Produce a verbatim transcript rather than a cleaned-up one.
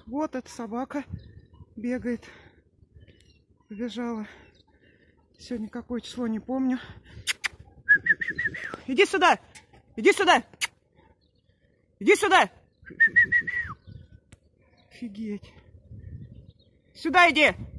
Вот эта собака бегает. Побежала. Сегодня какое число, не помню. Иди сюда! Иди сюда! Иди сюда! Офигеть! Сюда иди!